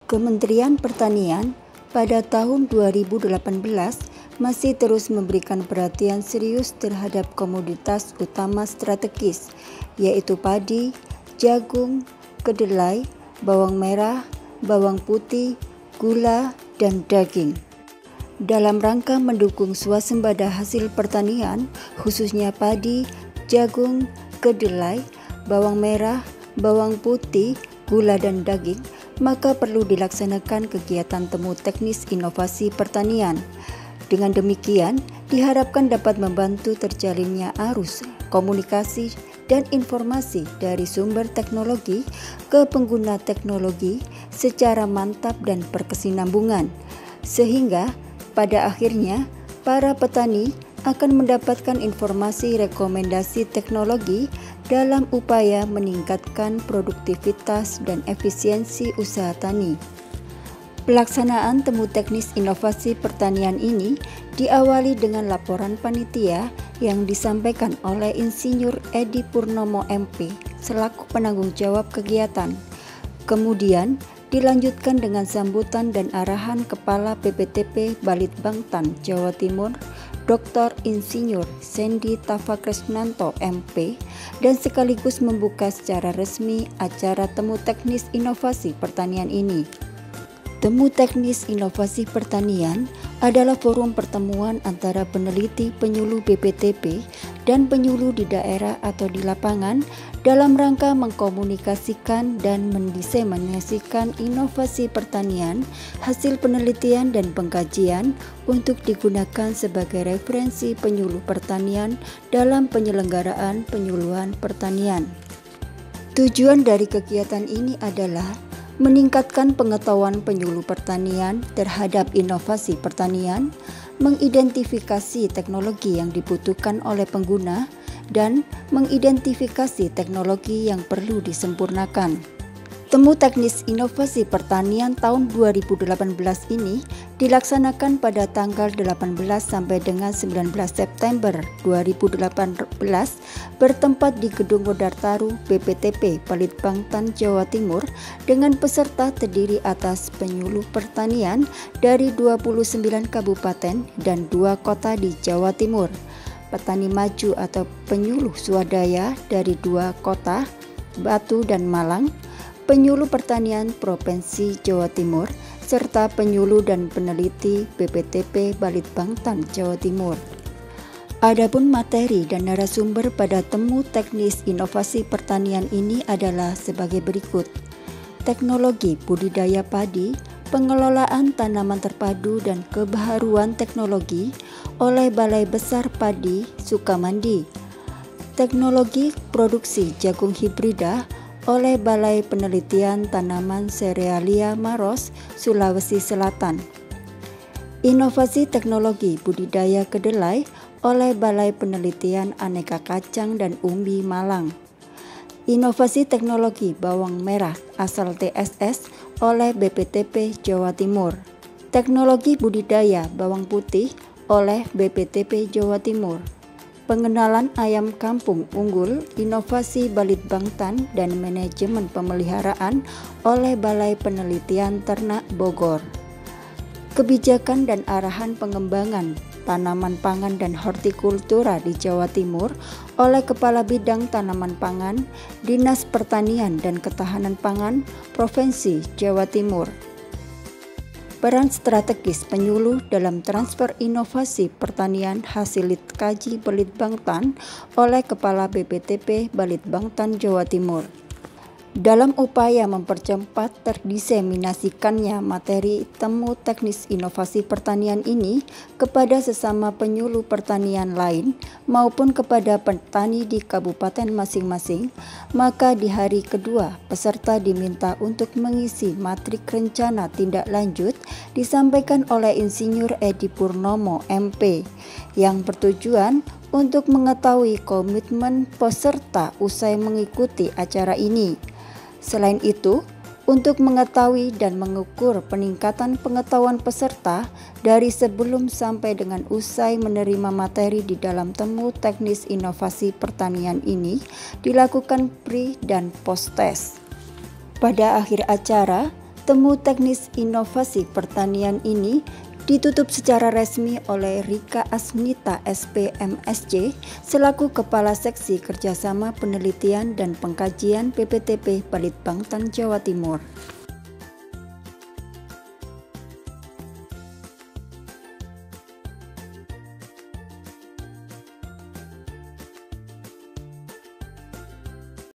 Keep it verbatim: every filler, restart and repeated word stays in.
Kementerian Pertanian pada tahun dua ribu delapan belas masih terus memberikan perhatian serius terhadap komoditas utama strategis, yaitu padi, jagung, kedelai, bawang merah, bawang putih, gula, dan daging. Dalam rangka mendukung swasembada hasil pertanian, khususnya padi, jagung, kedelai, bawang merah, bawang putih, gula, dan daging, maka perlu dilaksanakan kegiatan temu teknis inovasi pertanian. Dengan demikian, diharapkan dapat membantu terjalinnya arus komunikasi dan informasi dari sumber teknologi ke pengguna teknologi secara mantap dan berkesinambungan, sehingga pada akhirnya para petani akan mendapatkan informasi rekomendasi teknologi dalam upaya meningkatkan produktivitas dan efisiensi usaha tani. Pelaksanaan temu teknis inovasi pertanian ini diawali dengan laporan panitia yang disampaikan oleh Insinyur Edi Purnomo M P selaku penanggung jawab kegiatan. Kemudian dilanjutkan dengan sambutan dan arahan Kepala B P T P Balitbangtan Jawa Timur, Doktor Insinyur Sendi Tafakresnanto M P, dan sekaligus membuka secara resmi acara temu teknis inovasi pertanian ini. Temu teknis inovasi pertanian adalah forum pertemuan antara peneliti penyuluh B P T P dan penyuluh di daerah atau di lapangan dalam rangka mengkomunikasikan dan mendiseminasikan inovasi pertanian, hasil penelitian dan pengkajian untuk digunakan sebagai referensi penyuluh pertanian dalam penyelenggaraan penyuluhan pertanian. Tujuan dari kegiatan ini adalah meningkatkan pengetahuan penyuluh pertanian terhadap inovasi pertanian, mengidentifikasi teknologi yang dibutuhkan oleh pengguna, dan mengidentifikasi teknologi yang perlu disempurnakan. Temu teknis inovasi pertanian tahun dua ribu delapan belas ini dilaksanakan pada tanggal delapan belas sampai dengan sembilan belas September dua ribu delapan belas bertempat di Gedung Wodartaru B P T P Balitbangtan Jawa Timur dengan peserta terdiri atas penyuluh pertanian dari dua puluh sembilan kabupaten dan dua kota di Jawa Timur, petani maju atau penyuluh swadaya dari dua kota, Batu dan Malang, penyuluh pertanian Provinsi Jawa Timur, serta penyuluh dan peneliti B P T P Balitbangtan Jawa Timur. Adapun materi dan narasumber pada temu teknis inovasi pertanian ini adalah sebagai berikut: teknologi budidaya padi, pengelolaan tanaman terpadu dan kebaharuan teknologi oleh Balai Besar Padi Sukamandi, teknologi produksi jagung hibrida oleh Balai Penelitian Tanaman Serealia Maros, Sulawesi Selatan. Inovasi teknologi budidaya kedelai oleh Balai Penelitian Aneka Kacang dan Umbi Malang. Inovasi teknologi bawang merah asal T S S oleh B P T P Jawa Timur. Teknologi budidaya bawang putih oleh B P T P Jawa Timur. Pengenalan ayam kampung unggul, inovasi Balitbangtan dan manajemen pemeliharaan oleh Balai Penelitian Ternak Bogor. Kebijakan dan arahan pengembangan tanaman pangan dan hortikultura di Jawa Timur oleh Kepala Bidang Tanaman Pangan, Dinas Pertanian dan Ketahanan Pangan, Provinsi Jawa Timur. Peran strategis penyuluh dalam transfer inovasi pertanian hasil kaji Balitbangtan oleh Kepala B P T P Balitbangtan Jawa Timur. Dalam upaya mempercepat terdiseminasikannya materi temu teknis inovasi pertanian ini kepada sesama penyuluh pertanian lain maupun kepada petani di kabupaten masing-masing, maka di hari kedua peserta diminta untuk mengisi matrik rencana tindak lanjut disampaikan oleh Insinyur Edi Purnomo M P yang bertujuan untuk mengetahui komitmen peserta usai mengikuti acara ini. Selain itu, untuk mengetahui dan mengukur peningkatan pengetahuan peserta dari sebelum sampai dengan usai menerima materi di dalam temu teknis inovasi pertanian ini dilakukan pre dan post test. Pada akhir acara, Temu teknis inovasi pertanian ini ditutup secara resmi oleh Rika Asmita S P M S C selaku Kepala Seksi Kerjasama Penelitian dan Pengkajian B P T P Balitbangtan Jawa Timur.